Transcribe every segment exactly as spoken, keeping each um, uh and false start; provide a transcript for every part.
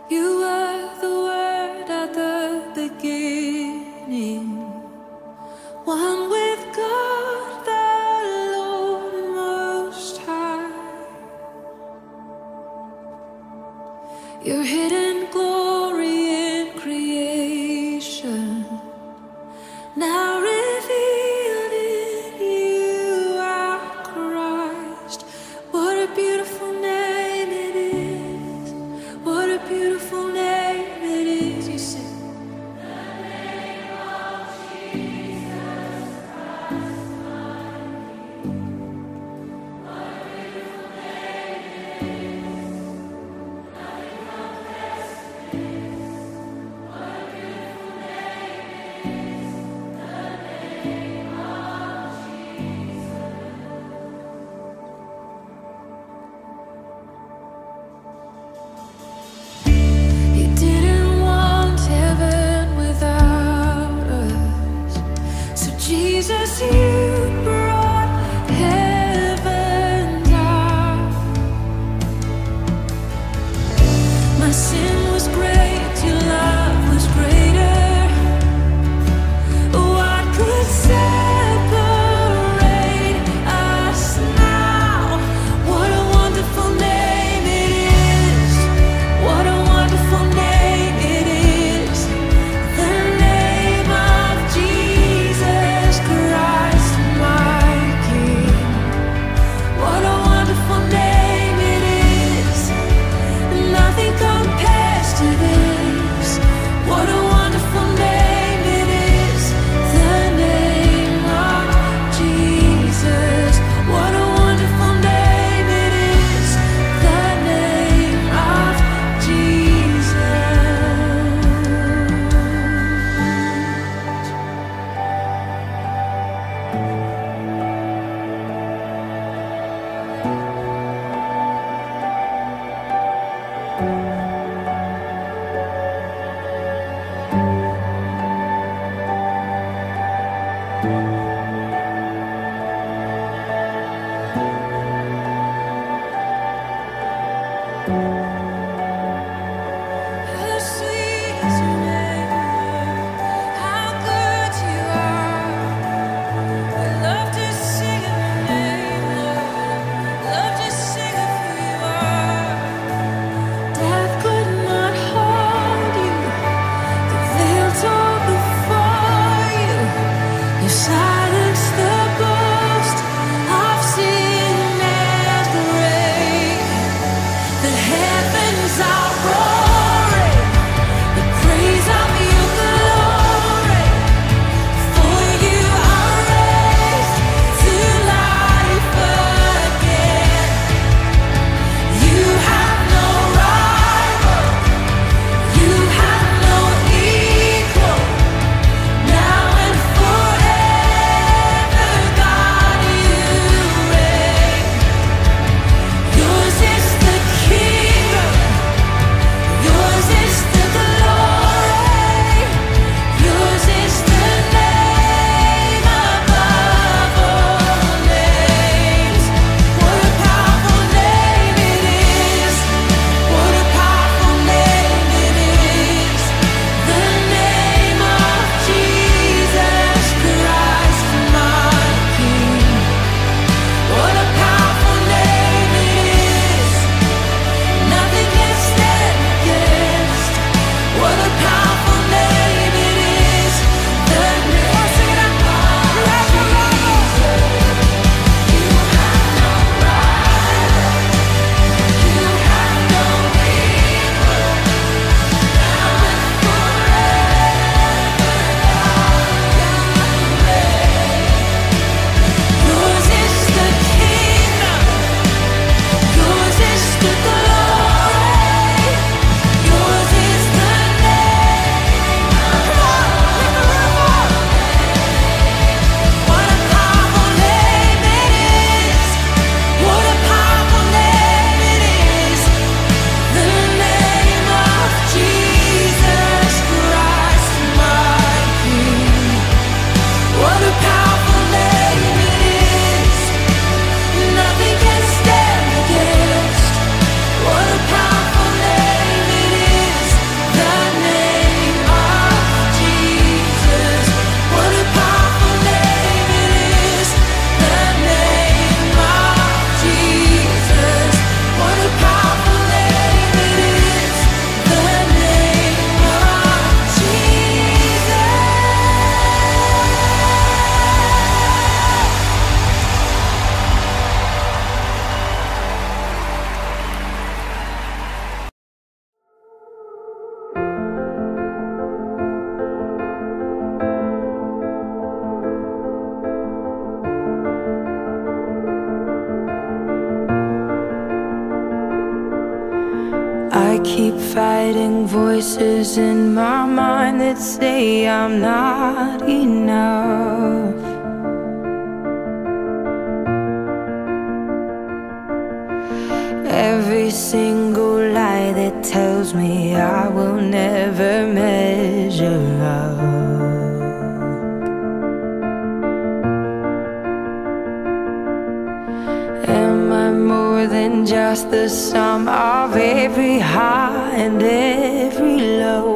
You were the Word at the beginning, one with God the Lord Most High. Your hidden glory in creation, now revealed in you, our Christ. What a beautiful name it is. What a beautiful name it is. You sing. The name of Jesus Christ, my King. What a beautiful name it is. Nothing compares to this. What a beautiful name it is. The name of Jesus. You didn't want heaven without us, so Jesus, you brought heaven down. My sin was great, your love was greater. What could separate us now? What a wonderful name it is. What a wonderful name it is. The name of Jesus Christ. I keep fighting voices in my mind that say I'm not enough. Every single lie that tells me I will never measure up. Am I more than just the sum of every high and every low?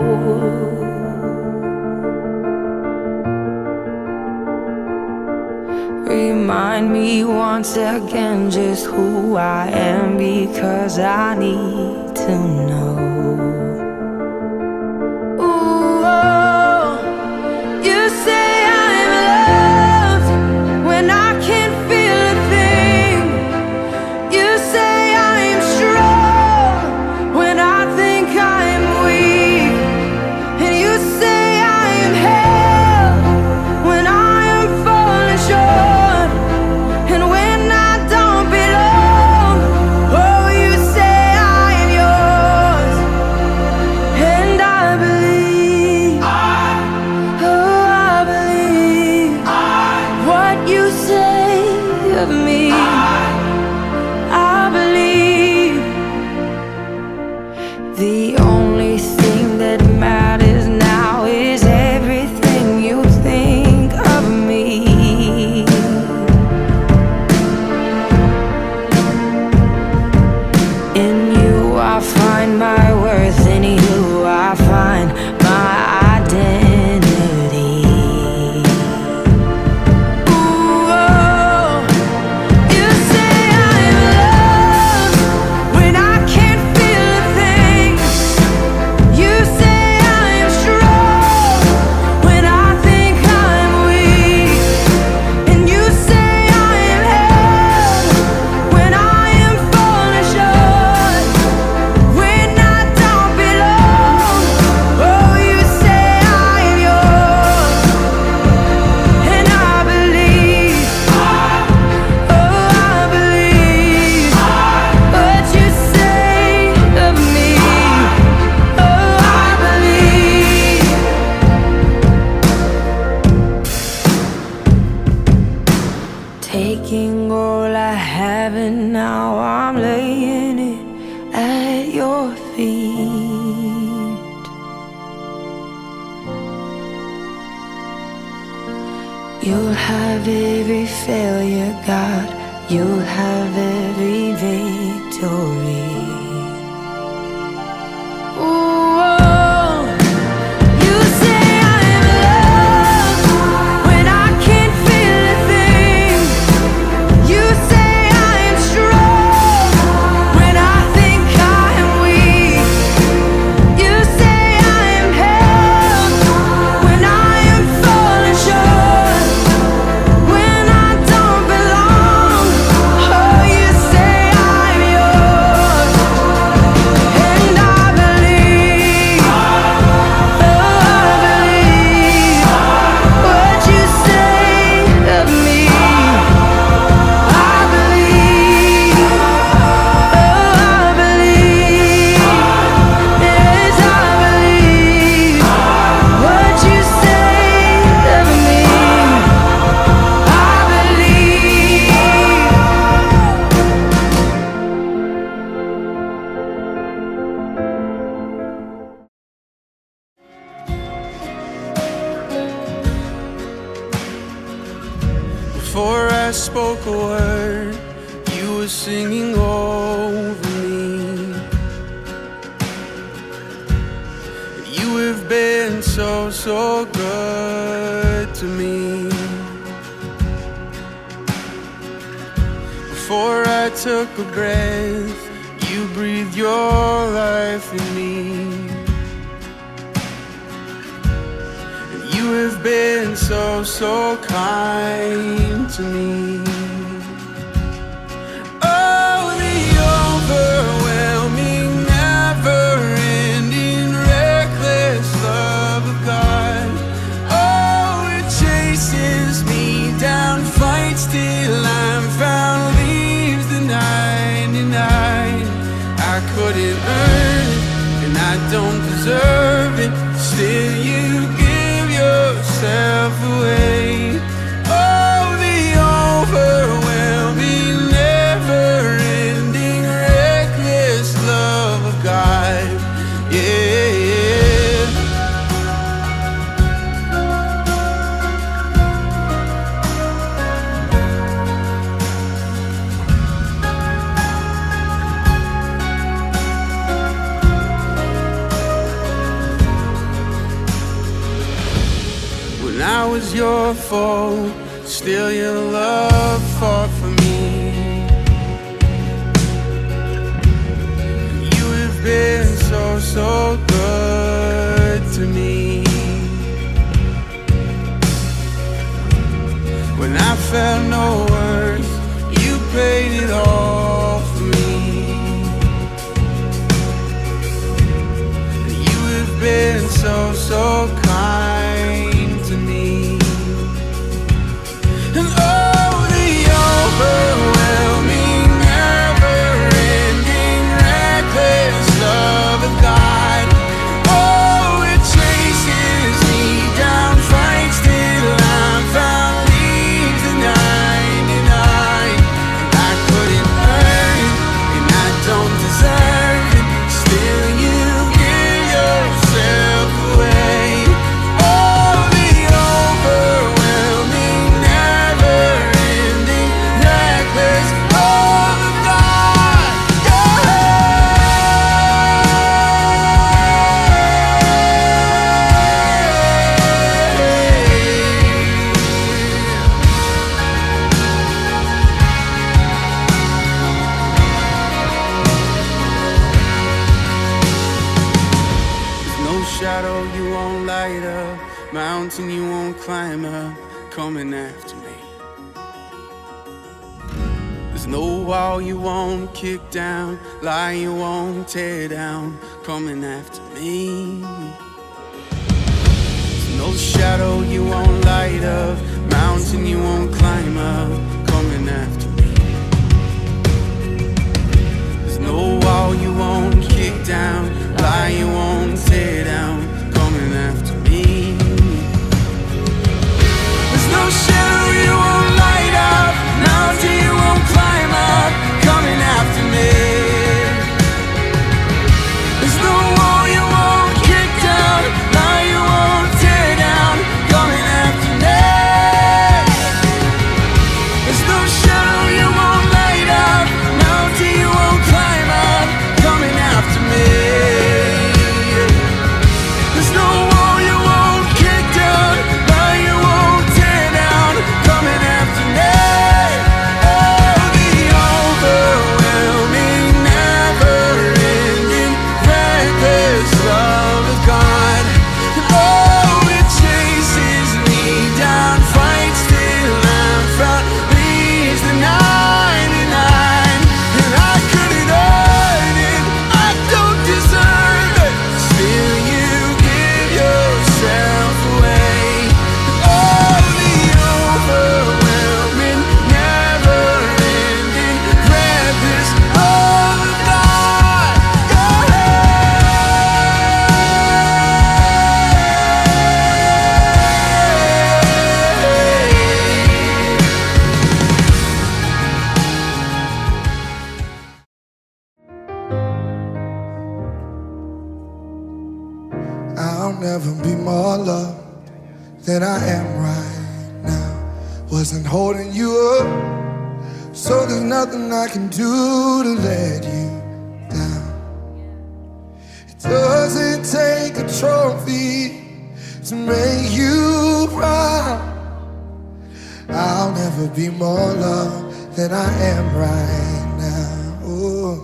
Remind me once again just who I am, because I need to know. Ooh, oh, you say I'm loved when I can't feel a thing. You say I'm strong when I think I'm weak. And you say I am held when I am falling short. And when I don't belong, oh, you say I am yours. And I believe, I, oh, I believe I, what you say of me. I, I believe the only thing that matters now is everything you think of me. In you I find my worth, in you I find my identity. Ooh, oh, you say I'm loved when I can't feel a thing. You say I'm strong when I think I'm weak. And you say I am held when I am falling short. When I don't belong, oh, you say I am yours. And I believe, oh, I believe what you say of me. Oh, I believe. Taking all I have and now I'm laying it at your feet. You'll have every failure, God. You'll have every victory. Ooh, oh, you say I'm loved when I can't feel a thing. You say I am strong when I think I am weak. You say I am held when I am falling short. When I don't belong, oh, you say I'm yours. And I believe, oh, I believe what you say of me. I believe, oh, I believe, yes, I believe what you say of me. I believe. Before I spoke a word, you were singing over me. You have been so, so good to me. Before I took a breath, you breathed your life in me. You have been so, so kind to me. Oh, the overwhelming, never-ending, reckless love of God. Oh, it chases me down, fights till I'm found, leaves the ninety-nine. I couldn't earn it, deserve it, still you give yourself away. Oh, the overwhelming, never-ending, reckless love of God. Yeah, yeah. When I was your foe, still your love fought for me. You have been so, so good to me. When I felt no worth, you paid it all for me. You have been so, so kind to me. And oh, the overwhelming, never-ending, reckless love of God. Oh, it chases me down, fights till I'm found, leaves the ninety-nine. And I couldn't earn it, and I don't deserve it, still you give yourself away. Oh, the overwhelming, never-ending, reckless love of God. There's no shadow you won't light up, mountain you won't climb up, coming after me. There's no wall you won't kick down, lie you won't tear down, coming after me. There's no shadow you won't light up, mountain you won't climb up, coming after me. There's no wall you won't kick down, lie you won't tear down, coming after me. There's no shadow you won't light up, mountain you won't climb up, coming after me. There's no wall you won't kick down, lie you won't tear down, coming after me. There's no shadow you won't light up, mountain you won't climb up, coming after me. There's no wall you won't kick down, lie you won't tear down, coming after me. Oh, the overwhelming, never-ending, reckless love of God. And oh, it chases me down, fights till I'm found, leaves the ninety-nine. And I couldn't earn it, I don't deserve it, still you give yourself away. Oh, the overwhelming, never-ending, reckless love of God. I'll never be more loved than I am right now. Wasn't holding you up, so there's nothing I can do to let you down. It doesn't take a trophy to make you proud. I'll never be more loved than I am right now. Oh.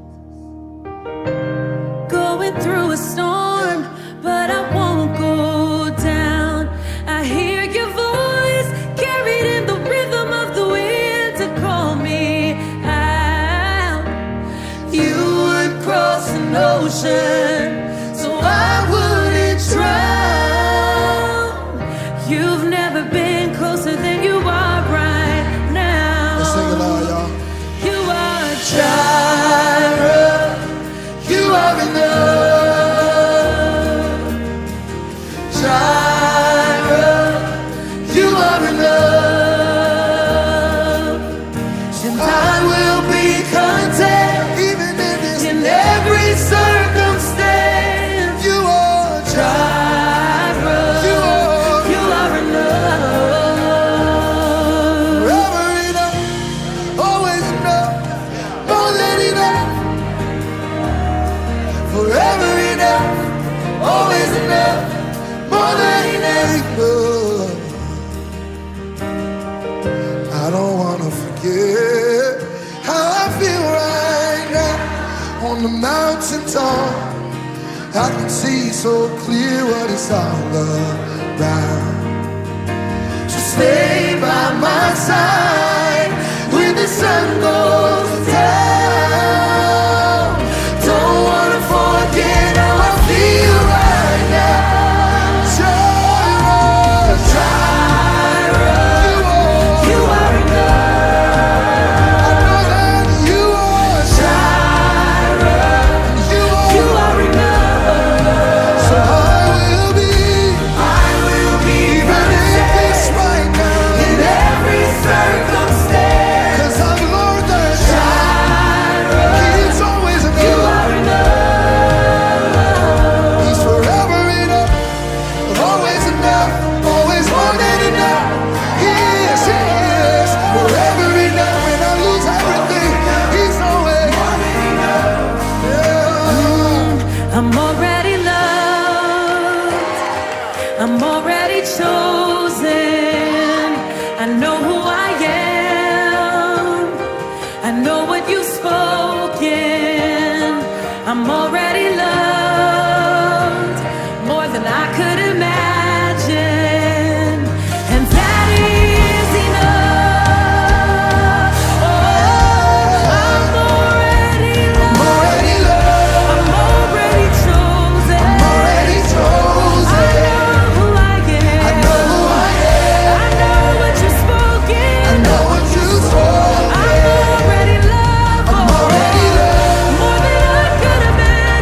Going through a storm, but I won't go down. I hear your voice carried in the rhythm of the wind to call me out. You would cross an ocean so I wouldn't drown. You've never been closer than you are right now. Let's sing it loud, y'all. You are a Jireh. You are enough. forever enough, always enough, more than enough. I don't wanna forget how I feel right now on the mountaintop. I can see so clear what it's all about. So stay by my side when the sun goes down. Don't wanna forget how I feel right now. Jireh, Jireh, you are enough. I know that you are Jireh, you are enough. So I will be, I will be even in this right now, in every circumstance. 'Cause I've learned that Jireh, He's always enough. You are enough. He's forever enough, always enough, always more than enough. He is, He is forever enough. When I lose everything, He's always more than enough. Yeah. I'm already loved. I'm already chosen. I know who I am. I know what you've spoken. I'm already loved more than I could imagine. And that is enough. Oh, I'm already loved. Already loved, I'm already chosen. already I chosen. know who I am. I know who I am. I know what you've spoken. I know what you spoke. I'm already loved. I'm already loved. More than I could imagine.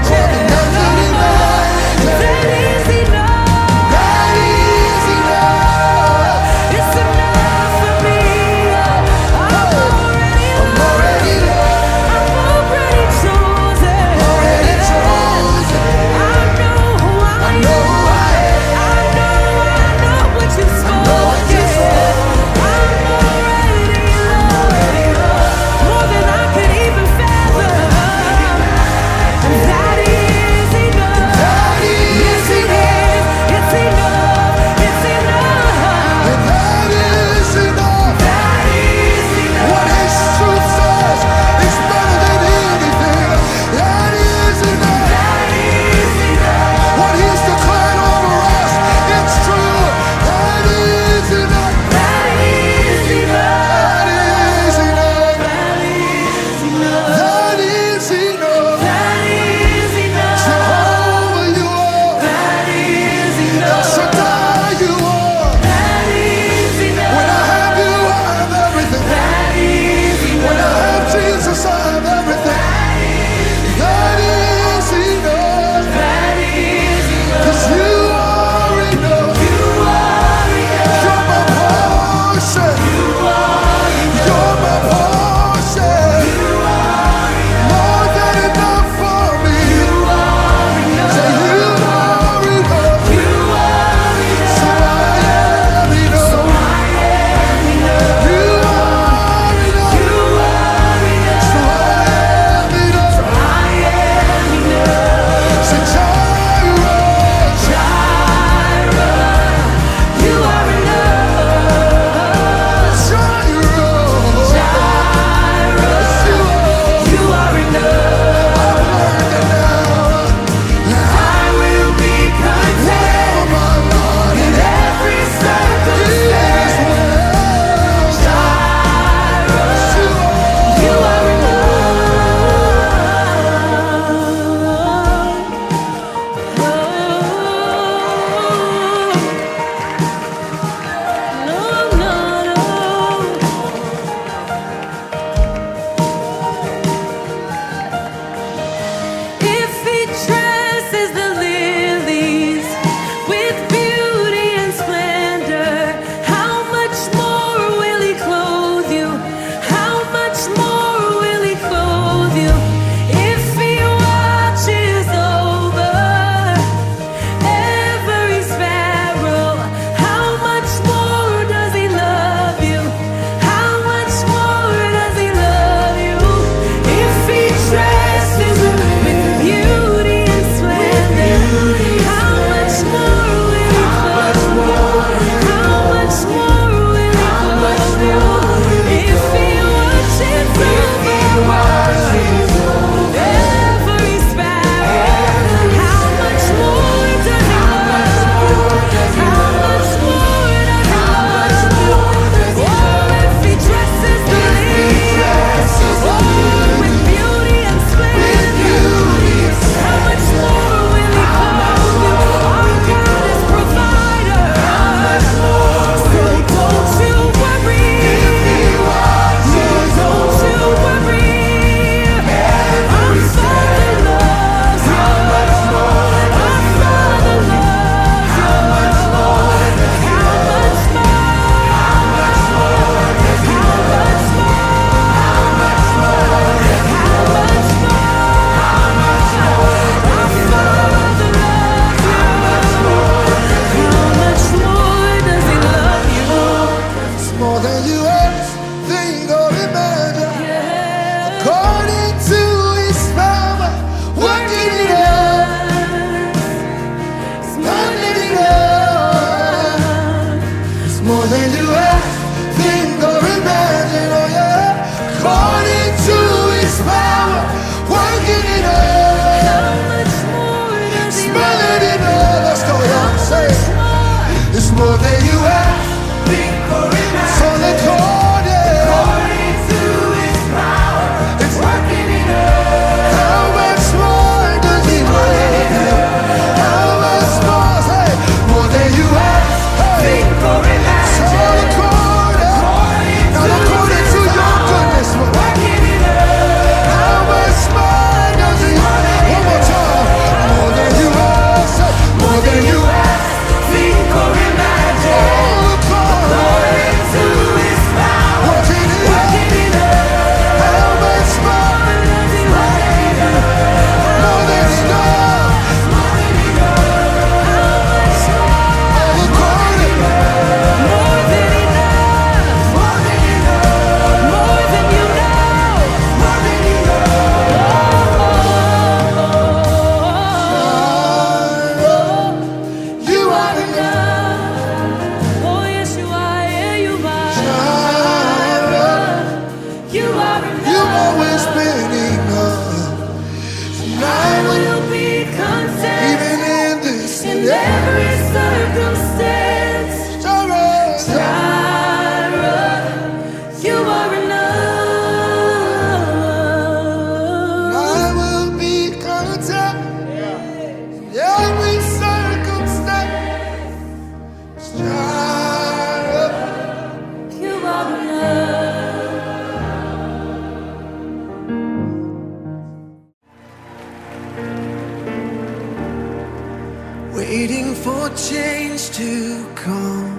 for change to come,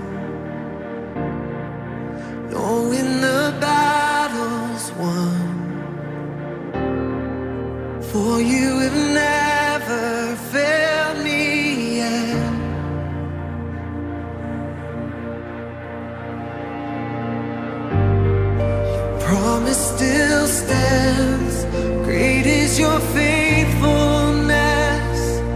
knowing the battle's won. For you have never failed me yet. Your promise still stands. Great is your faithfulness,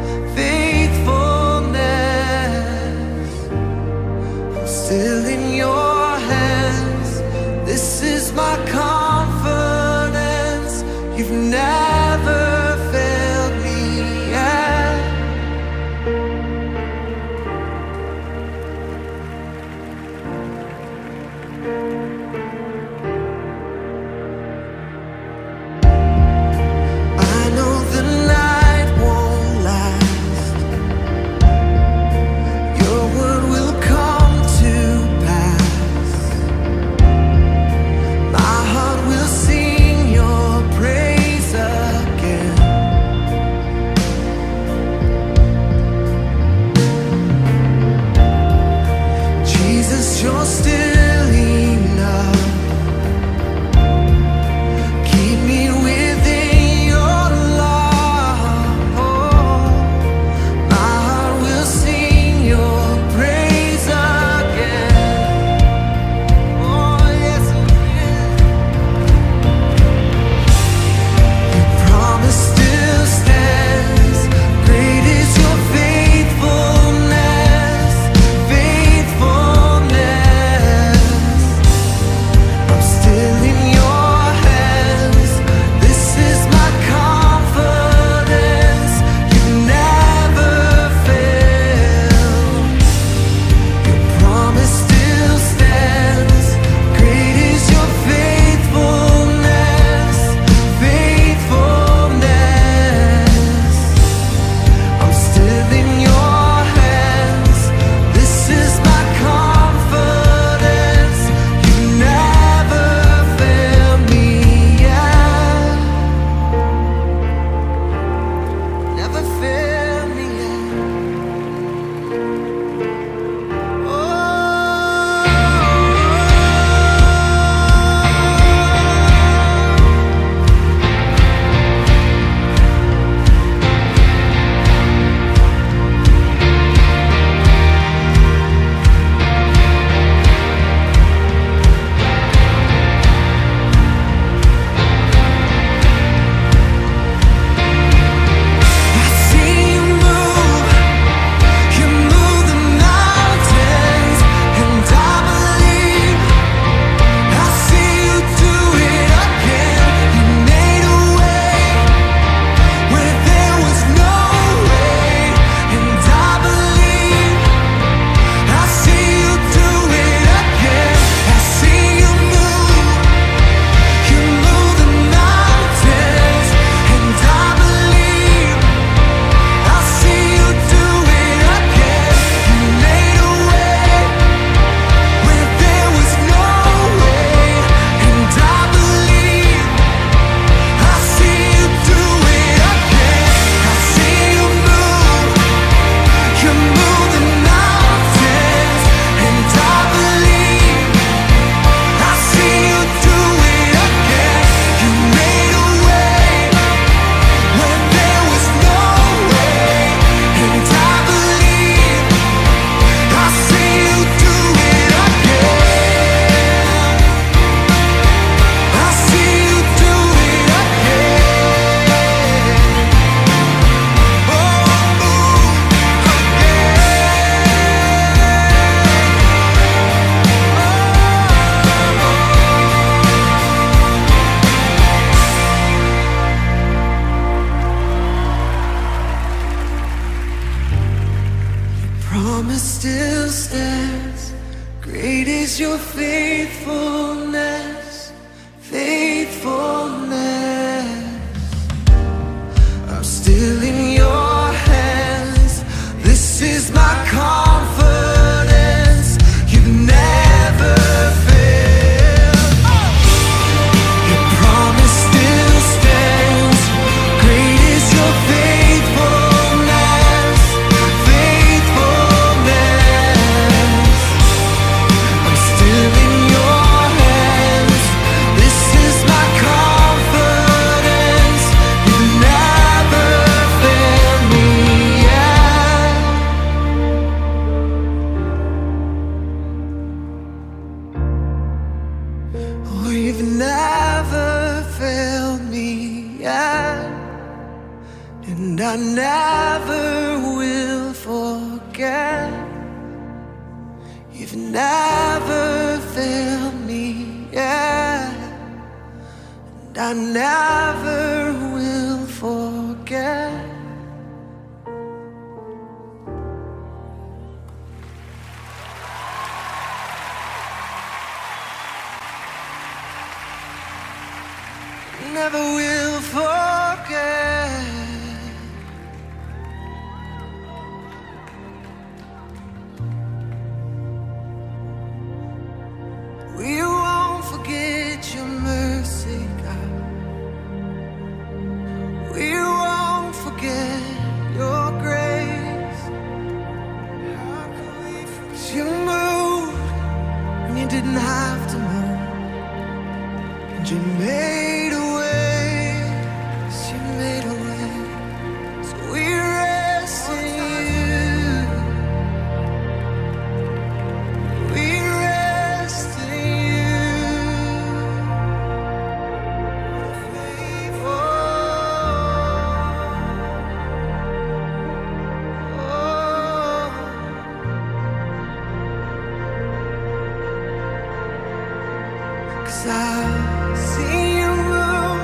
faithfulness. I'm still in your hands. This is my confidence. You've never failed me yet. I know the night won't last. Your word will come to pass. My heart will sing your praise again. Jesus, you're still enough. Keep me within your love. My heart will sing your praise again. Oh, yes, it will. Your promise still stands. Great is your faithfulness, faithfulness. I'm still in your hands. This is my confidence. You never fail. Your promise still stands. Great is your faithfulness, faithfulness. I'm still in your hands. This is my confidence. You never fail me yet. Never fail me yet. Oh. I see you move, you move the mountains, and I believe. I see you do it again. You made a way where there was no way, and I believe. I see you do it again. I see you move, you move the mountains, and I believe. I see you do it again. You made a way where there was no way, and I believe. I see you do it again. I see you move, you move the mountains, and I believe. I see you do it again. You made a way when there was no way, and I believe. I see you do it again. I see you do it again. Oh, move promise still stands. Great is your faithfulness, faithfulness. I'm still in your hands. This is my confidence. You've never failed. Your promise still stands. Great is your faithfulness, faithfulness. and I never will forget. You've never failed me yet, and I never will forget. Never will forget. We won't forget your mercy, God. We won't forget your grace. How can we forget? 'Cause you moved when you didn't have to move, and you made a way. You made a way, so we rest in you. We rest in you. Oh, oh. 'Cause I've seen you move.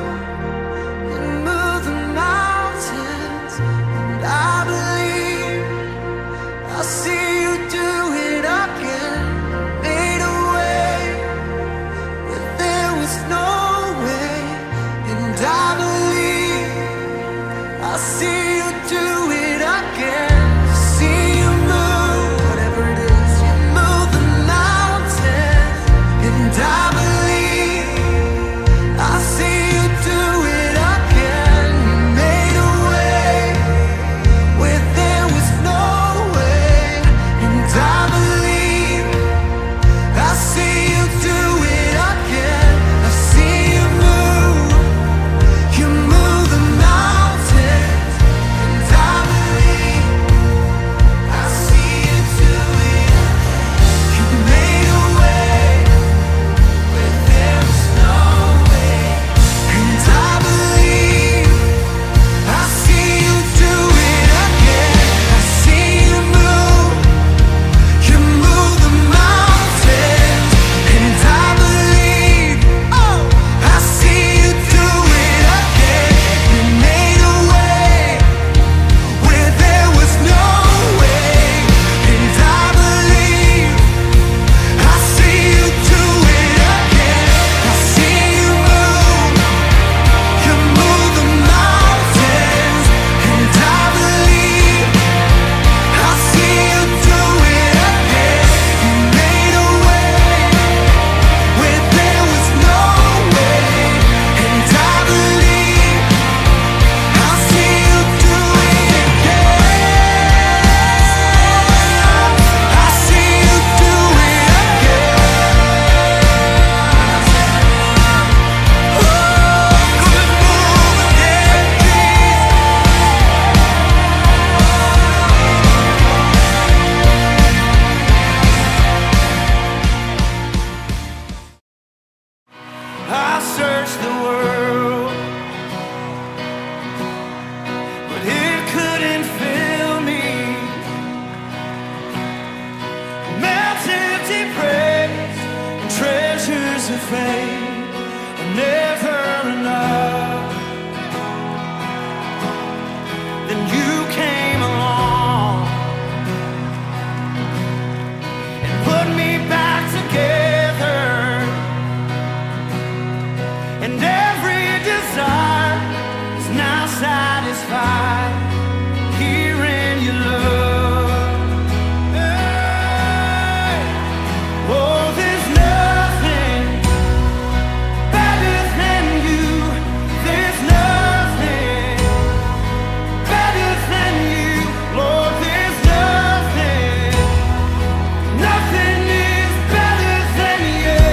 I believe I'll see you do it again. Made a way where there was no way, and I believe I'll see you do it again. See you move, whatever it is, you move the mountains, and I believe I'll see you do it again. You made a way where there was no way, and I believe I see you do it again. I see you move, you move the mountains, and I believe I see you do it again. You made a way where there was no way, and I believe I see you do it again. I see you move, you move the mountains, and I believe, oh, I see you do it again. You made a way where there was no way, and I believe I see you do it again. I see you move, you move the mountains, and I believe I see you do it again. You made a way where there was no way, and I believe I see you do it again. I see you do it again. Oh, good move again, I searched the world, but it couldn't fill me. Mountains of praise and treasures of fame are never enough. Then you came along and put me back together, and every desire is now satisfied here in your love. Hey. Oh, there's nothing better than you. There's nothing better than you. Lord, there's nothing, nothing is better than you.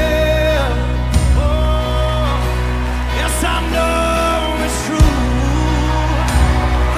Oh, yes, I know it's true.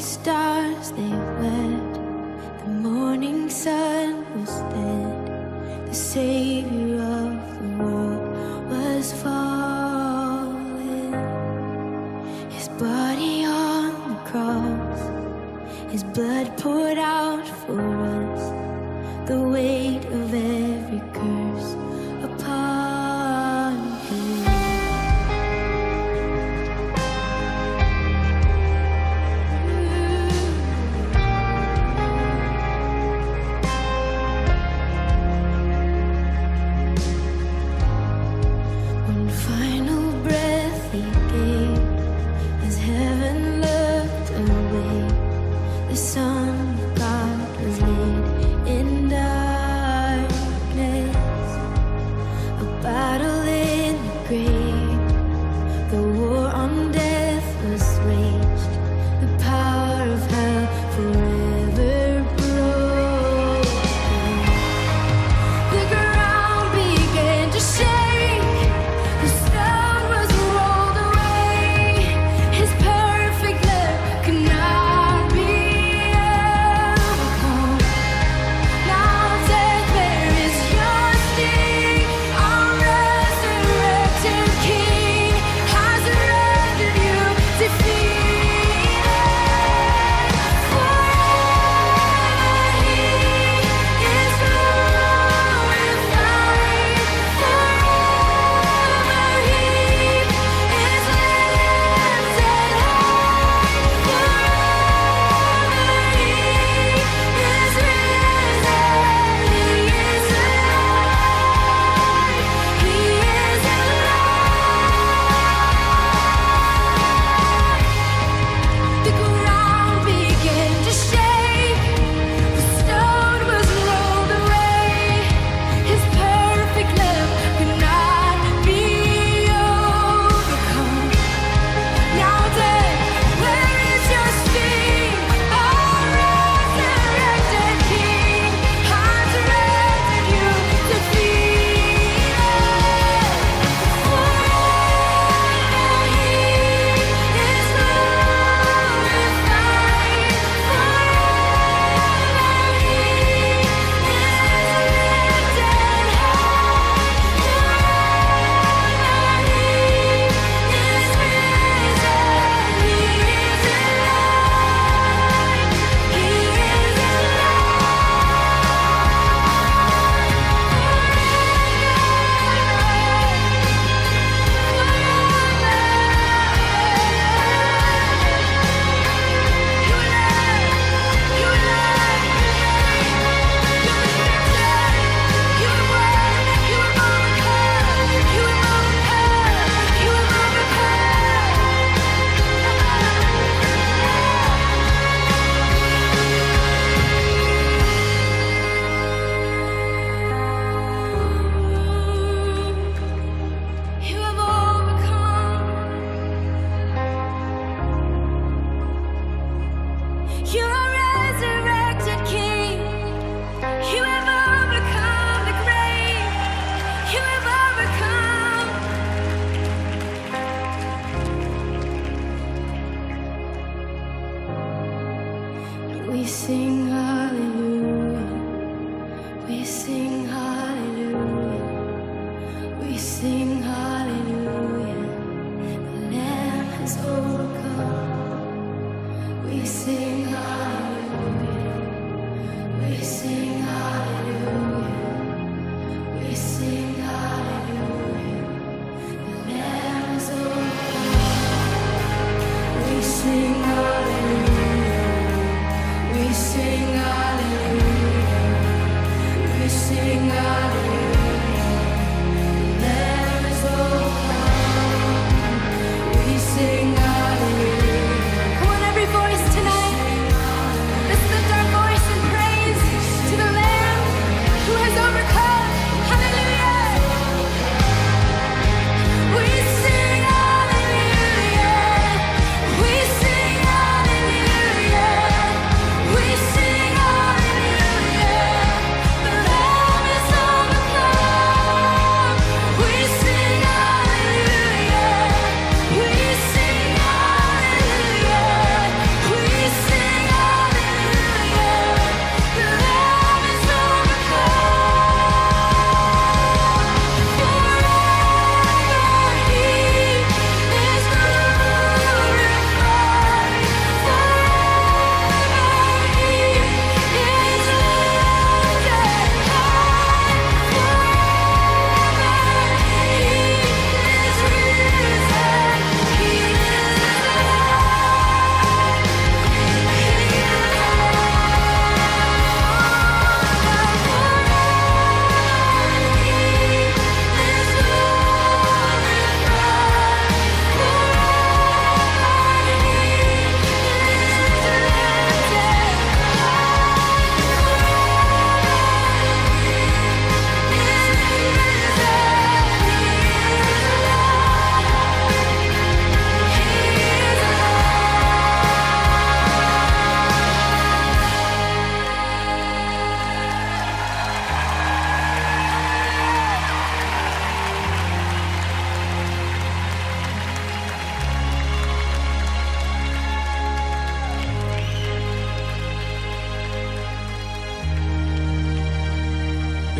stars, they wept. The morning sun was dead. The Savior of the world was falling. His body on the cross, His blood poured out for us, the weight of every curse upon Him. One final breath He gave as heaven looked away. The Son of God was laid in darkness. A battle in the grave, the war on death was waged. The power of hell forever broken. The ground began to shake. The stone was rolled away. His perfect love could not be overcome. Now death, where is your sting? Our resurrected King has rendered you defeated. Forever He is glorified. Forever He is lifted high. Forever He is risen. He is alive. He is alive. The ground began to shake. The stone was rolled away. His perfect love could not be overcome. Now death, where is your sting? Our resurrected King has rendered you defeated. Forever He is glorified. Forever He is lifted You have overcome. You are resurrected King. You have overcome the grave. You have overcome. We sing hallelujah. We sing hallelujah. We sing hallelujah. The Lamb has overcome. We sing hallelujah. We sing hallelujah. We sing hallelujah. The Lamb has overcome. We sing hallelujah. We sing hallelujah. We sing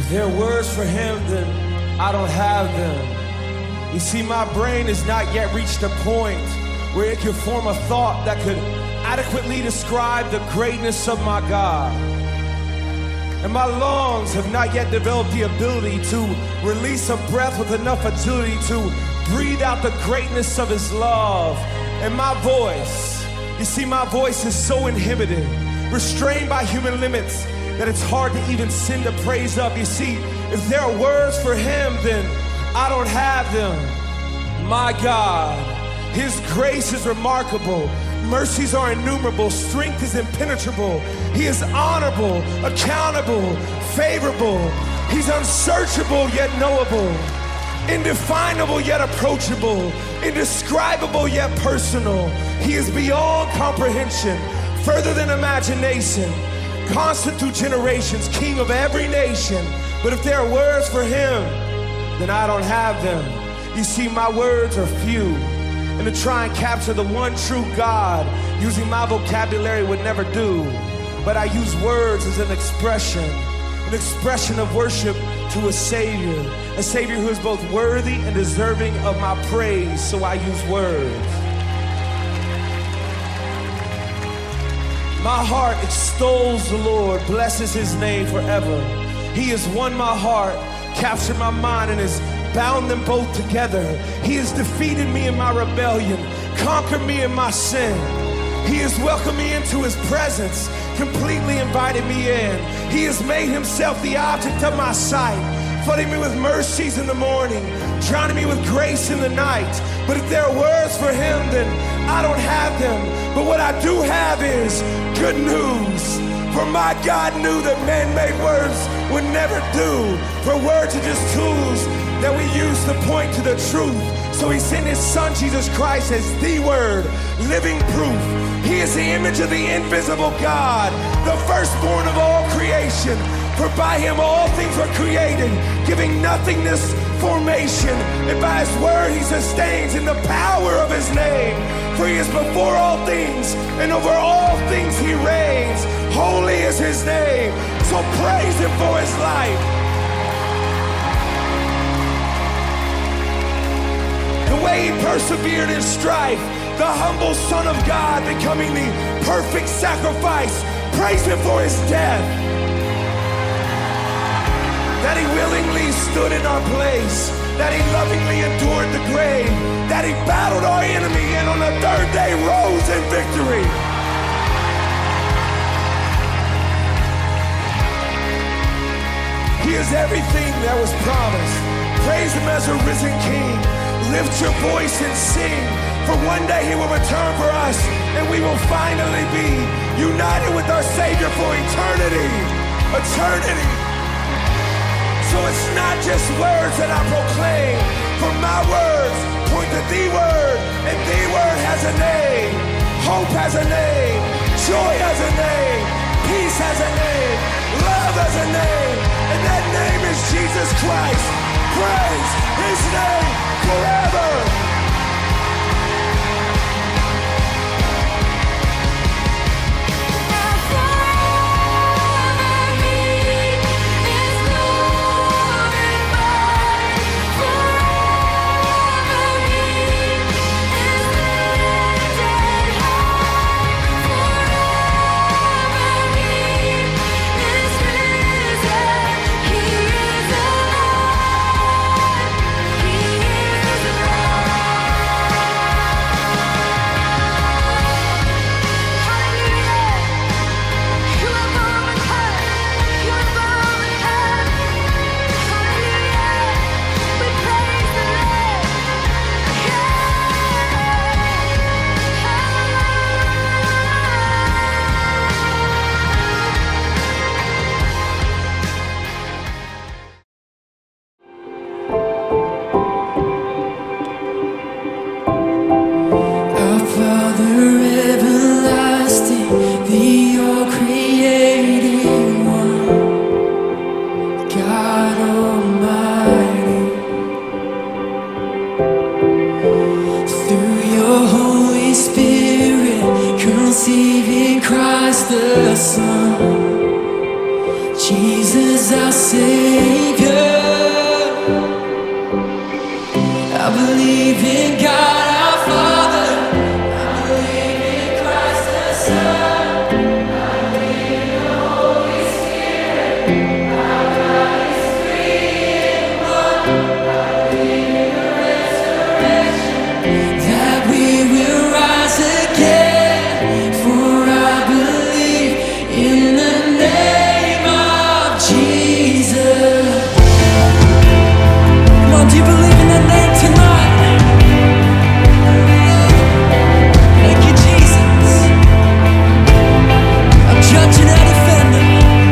If there are words for him, then I don't have them. You see, my brain has not yet reached a point where it could form a thought that could adequately describe the greatness of my God. And my lungs have not yet developed the ability to release a breath with enough agility to breathe out the greatness of his love. And my voice, you see, my voice is so inhibited, restrained by human limits, that it's hard to even send a praise up. You see, if there are words for him, then I don't have them. My God, his grace is remarkable. Mercies are innumerable. Strength is impenetrable. He is honorable, accountable, favorable. He's unsearchable yet knowable. Indefinable yet approachable. Indescribable yet personal. He is beyond comprehension, further than imagination. Constant through generations, king of every nation. But if there are words for him, then I don't have them. You see, my words are few. And to try and capture the one true God using my vocabulary would never do. But I use words as an expression, an expression of worship to a Savior, a Savior who is both worthy and deserving of my praise, so I use words. My heart extols the Lord, blesses his name forever. He has won my heart, captured my mind, and has bound them both together. He has defeated me in my rebellion, conquered me in my sin. He has welcomed me into his presence, completely invited me in. He has made himself the object of my sight, flooding me with mercies in the morning, drowning me with grace in the night. But if there are words for him, then I don't have them. But what I do have is good news. For my God knew that man-made words would never do. For words are just tools that we use to point to the truth. So he sent his son, Jesus Christ, as the word, living proof. He is the image of the invisible God, the firstborn of all creation. For by him all things were created, giving nothingness formation. And by his word he sustains in the power of his name. For he is before all things, and over all things he reigns. Holy is his name, so praise him for his life. The way he persevered in strife, the humble Son of God becoming the perfect sacrifice. Praise him for his death. That he willingly stood in our place, that he lovingly endured the grave, that he battled our enemy and on the third day rose in victory. He is everything that was promised. Praise him as a risen king. Lift your voice and sing, for one day he will return for us, and we will finally be united with our Savior for eternity. Eternity. So it's not just words that I proclaim, for my words point to the word, and the word has a name. Hope has a name. Joy has a name. Peace has a name. Love has a name. And that name is Jesus Christ. Praise his name forever. the Son, Jesus our Savior. believe in God our Father. I believe in Christ the Son. I believe in the Holy Spirit. Our God is three in one. I believe in the resurrection, that we will rise again. For I believe in the name of Jesus. Come on, do you believe in that name tonight? Thank you, Jesus. Our judge and our defender.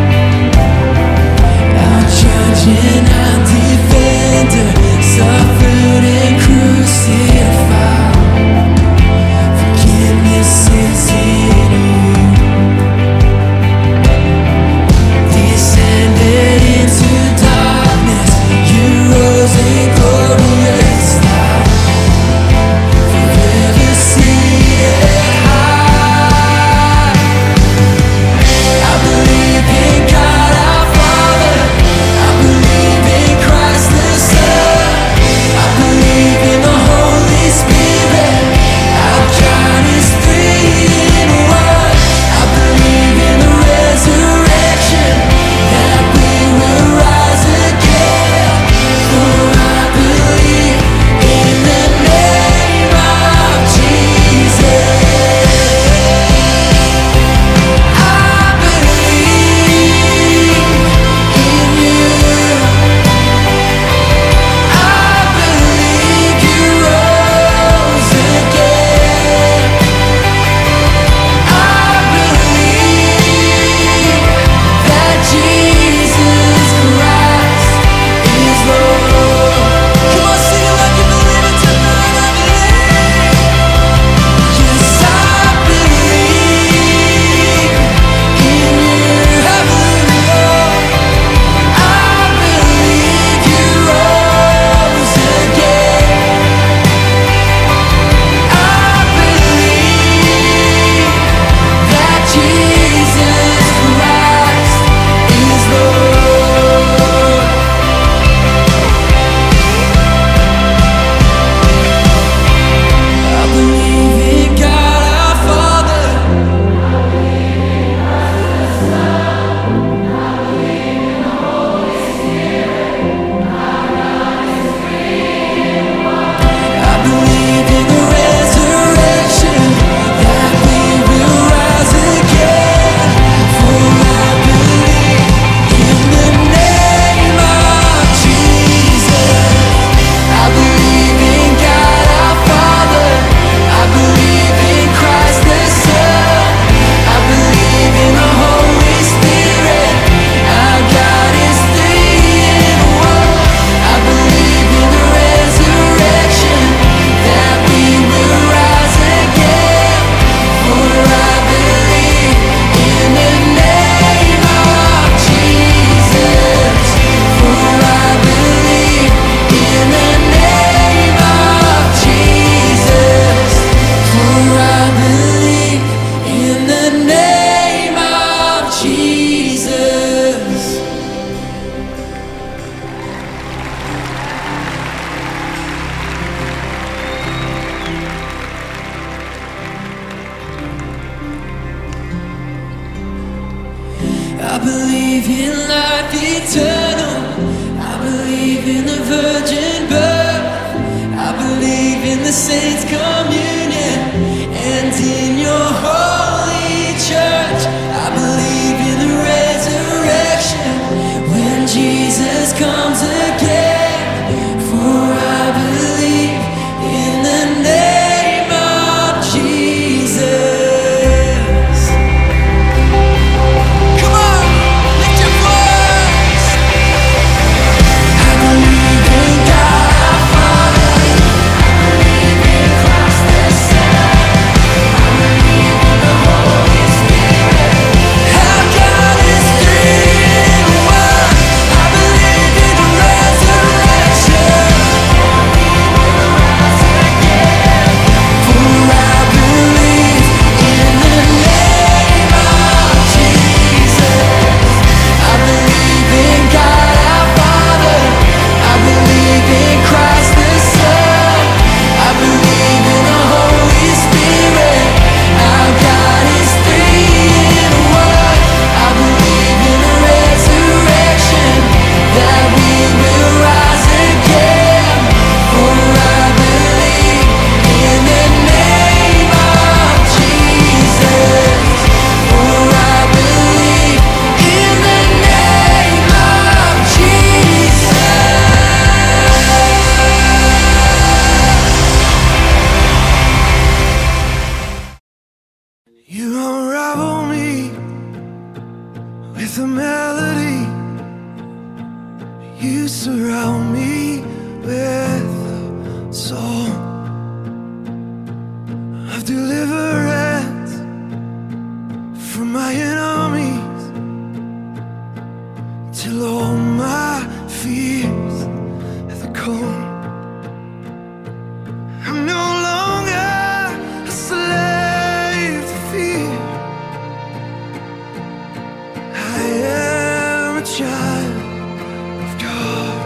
Our judge and our defender suffered and crucified. Forgiveness is in you. Descended into darkness, you rose in glorious light. Forever seated high. I believe in God our Father. I believe in Christ the Son. I believe in the Holy Spirit. Our God is three in one. I believe in the resurrection, that we will rise again. For I believe in the name of Jesus. I believe in you. I believe you rose again. I believe that Jesus Christ is Lord. Come on, sing it like you believe it tonight. I believe. Yes, I believe in you. I believe, Lord. I believe you rose again. I believe that Jesus Christ is Lord. I believe in God our Father. I believe in the resurrection, that we will rise again. For I believe in the name of Jesus. I believe in God our Father. I believe in Christ the Son. I believe in the Holy Spirit. Our God is three in one. I believe in the resurrection, that we will rise again. For I believe in the name of Jesus. For I believe in the name of Jesus. For I believe in the name of Jesus. I believe in life eternal. I believe in the virgin birth. I believe in the saints' communion and in your holy church. I believe in the resurrection, when Jesus comes again. For I believe in the name of Jesus. Come on, lift your voice. I believe in God our Father. I believe in Christ the with a melody. You surround me with a song of deliverance from my enemies, till all my fears have gone. I'm no longer a slave to fear. I am a child of God.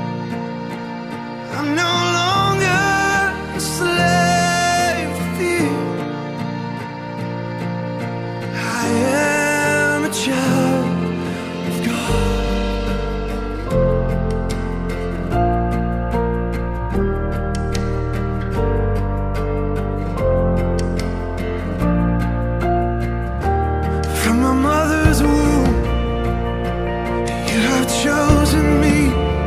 I'm no longer a slave to fear. I am a child of God. From my mother's womb, you have chosen me.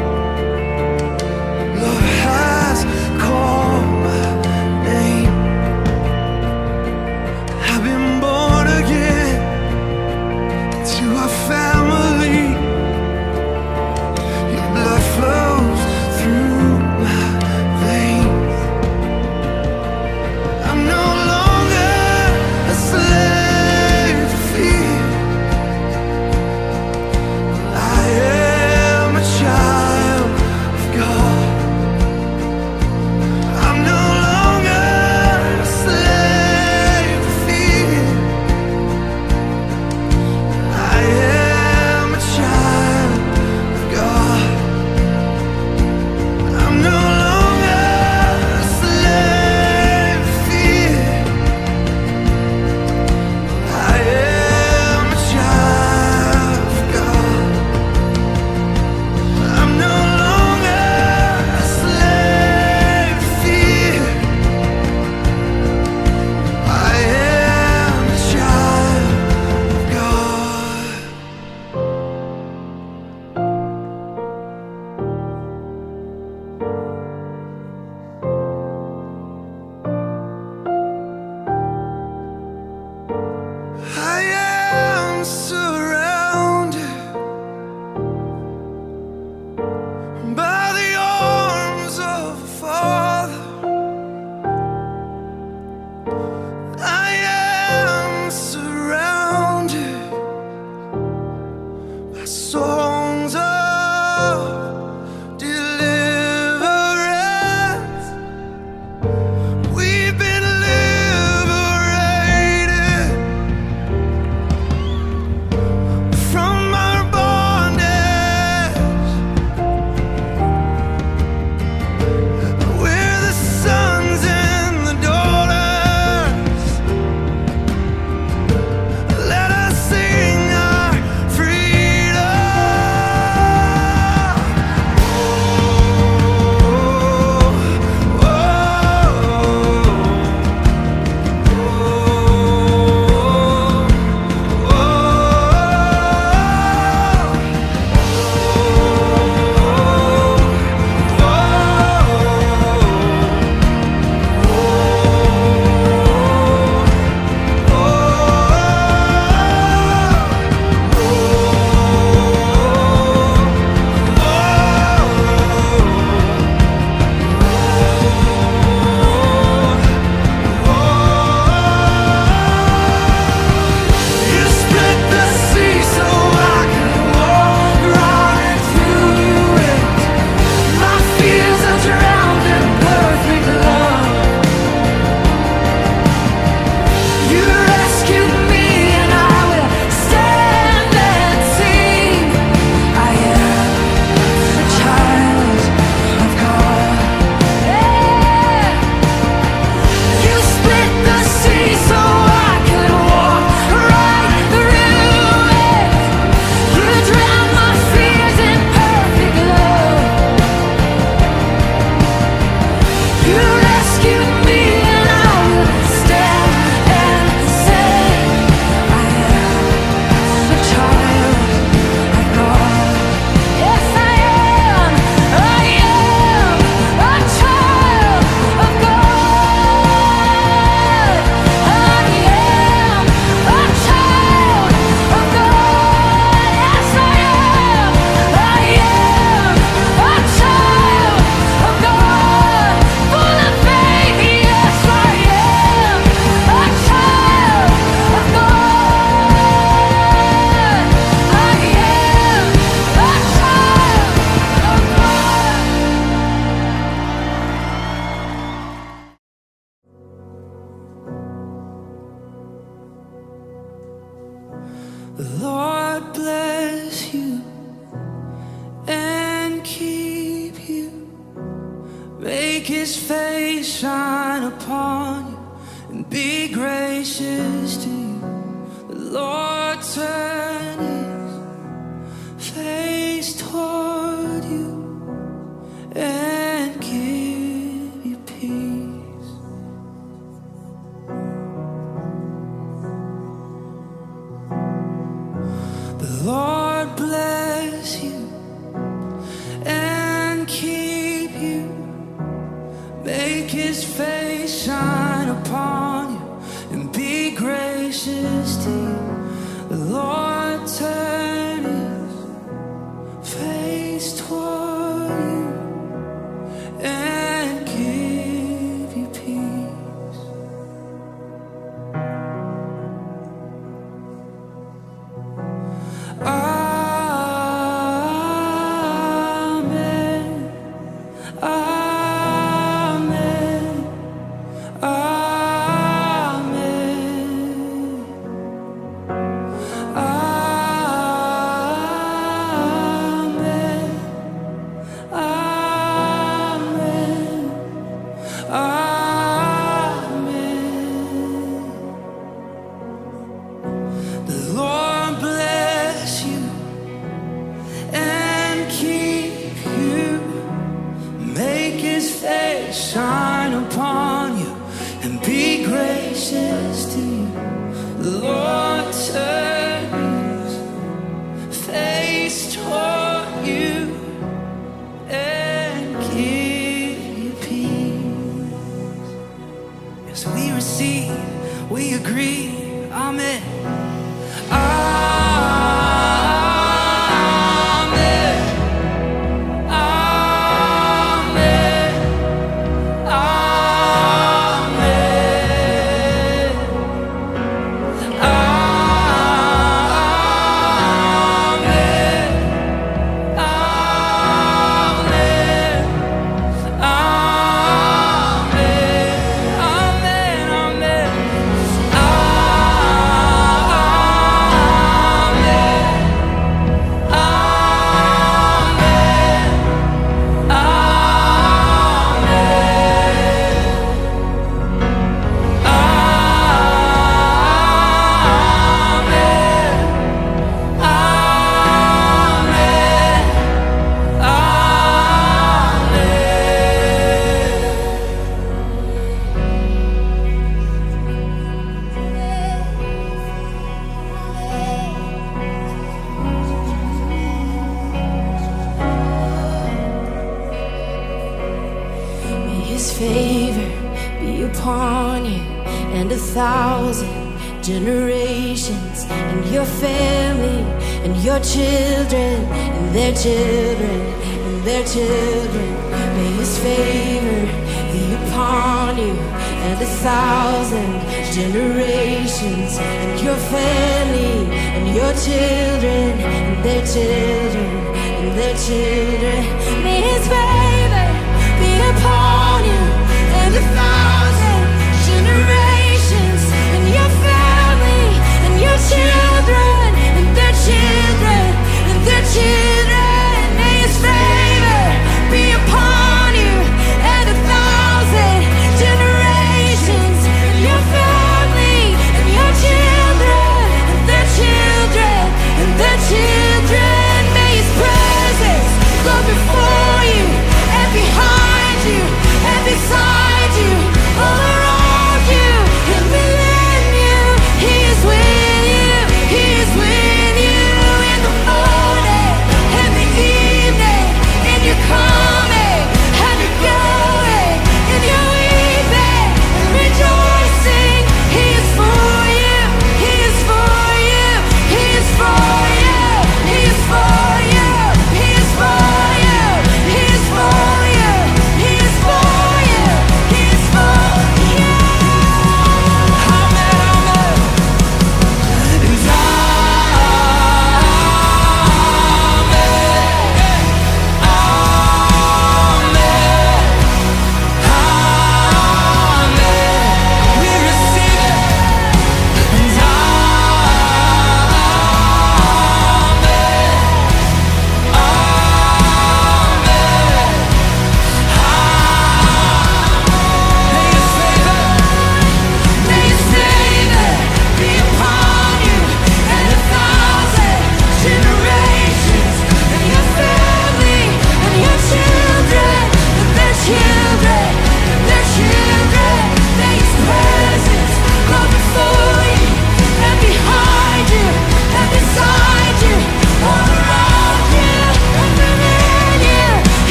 Love has called my name. I've been born again to a family. Your blood flows through my veins. I'm no longer a slave to fear. I am a child of God. I'm no longer a slave to fear. I am a child of God. I'm no longer a slave to fear. I am a child of God. I'm no longer a slave to fear. I am a child of God. I am surrounded by the arms of a Father. I am surrounded by songs of deliverance. We've been liberated. gracious to you. The Lord turn his face toward you and give you peace. The Lord bless you and keep you. Make his face shine upon you and be gracious to you. The Lord turn his face toward you and give you peace. Amen. Amen. Shine upon you and be gracious to you. The Lord turn his face toward you and give you peace. Yes, we receive, we agree. Amen. His favor be upon you and a thousand generations, and your family and your children and their children and their children. May his favor be upon you and a thousand generations, and your family and your children and their children and their children. May his favor be upon you and a thousand generations, and your family and your children and their children and their children. May his favor be upon you and a thousand generations, and your family and your children and their children and their children. May his presence go before you and behind you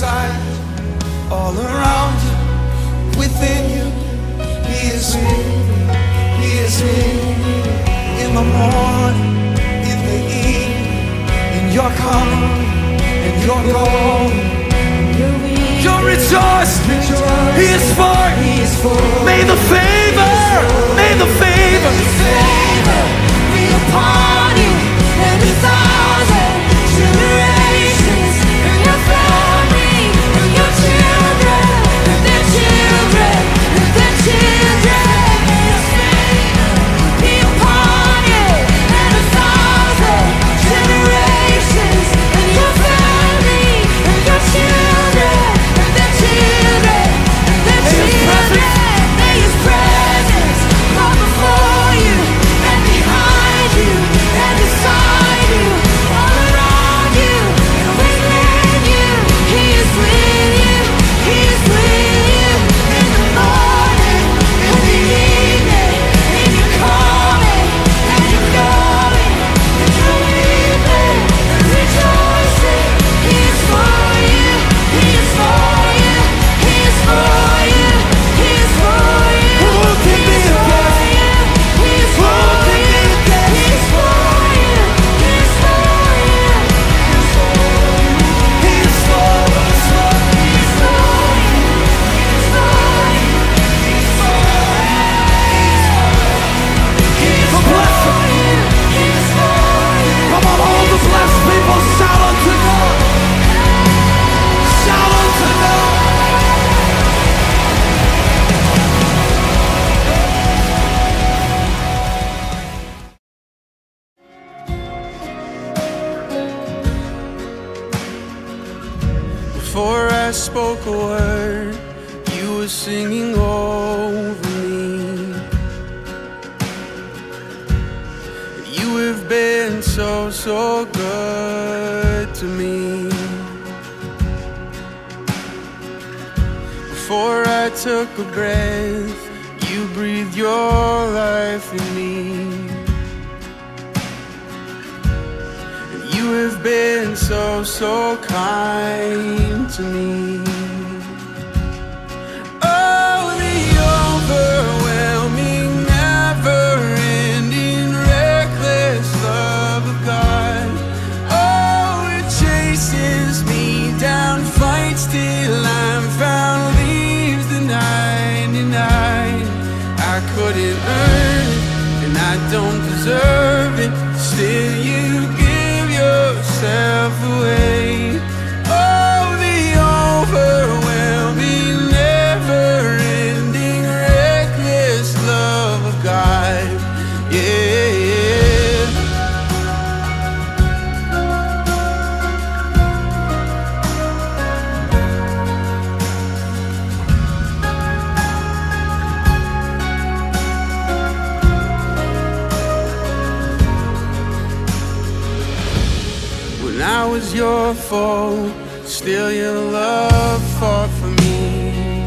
inside you, all around you, within you. He is with you, He is with you. In the morning, in the evening, in your coming, in your going, you're rejoicing. He is for you. May the favor, may the favor, favor be upon you and a thousand generations, and your family, and your children, and their children, and their children. May His favor be upon you and a thousand generations, and your family, and your children, and their children, and their children. May His presence go before you and behind you and beside you, all around you and within you. He is with you, He is with you in the morning, in the evening, in your coming and your going, in your weeping and rejoicing. He is for you, He is for you, He is for you, He is for you. Who can be against you? He is for you, He is for you, He is for you, He is for you, He is for us, Lord. He is for you, He is for you, He is for you, He is for you, He is for you. Come on, all the blessed people, shout unto God, shout unto God. Before I spoke a word, you were singing over me. You have been so, so good to me. Before I took a breath, you breathed your life in me. You have been so, so kind to me. Oh, the overwhelming, never-ending, reckless love of God. Oh, it chases me down, fights till I'm found, leaves the ninety-nine. I couldn't earn it, and I don't deserve it. Still, you give yourself away. Oh, the overwhelming, never-ending, reckless love of God. Yeah, yeah. When I was your foe, still your love fought for me.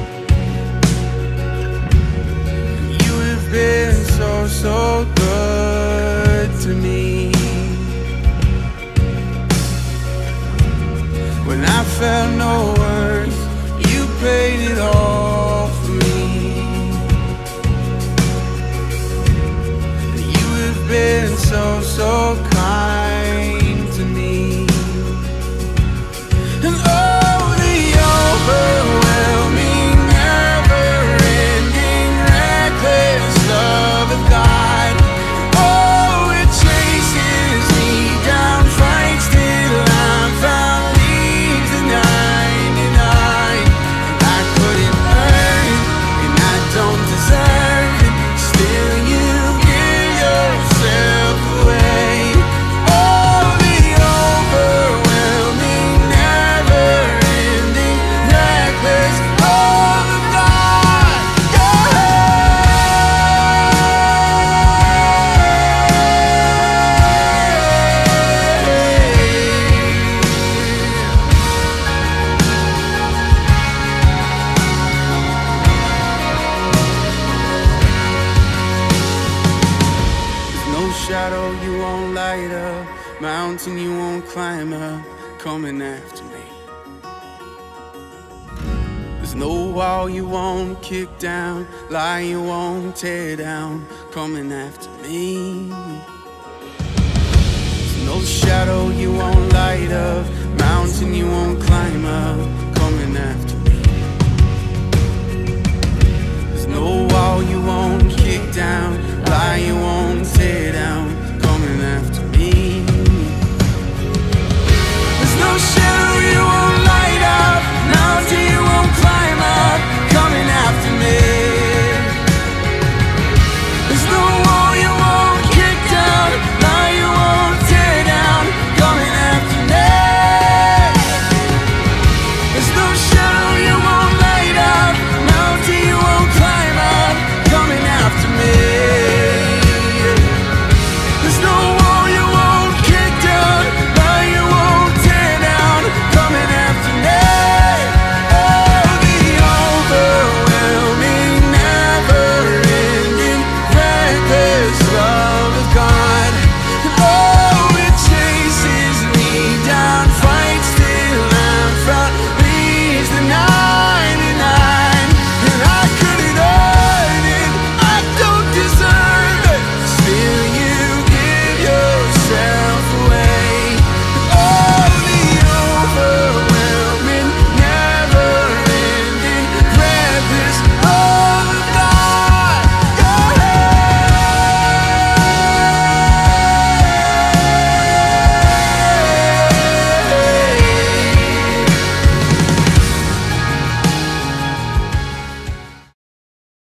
You have been so, so good to me. When I felt no worth, you paid it all for me. You have been so, so kind to me. And oh, the overwhelming, never-ending, reckless love of God. Oh, it chases me down, fights till I'm found, leaves the ninety-nine. I couldn't earn it, and I don't deserve it. Still, you give yourself away. Oh, the overwhelming, never-ending, reckless love of God. There's no shadow you won't light up, mountain you won't climb up, coming after me. There's no wall you won't kick down, lie you won't tear down, coming after me. There's no shadow you won't light up, mountain you won't